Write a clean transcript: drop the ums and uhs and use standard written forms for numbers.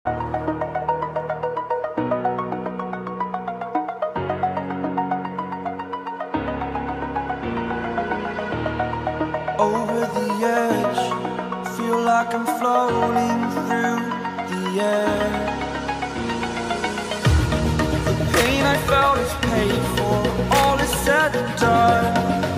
Over the edge, feel like I'm floating through the air. The pain I felt is paid for, all is said and done.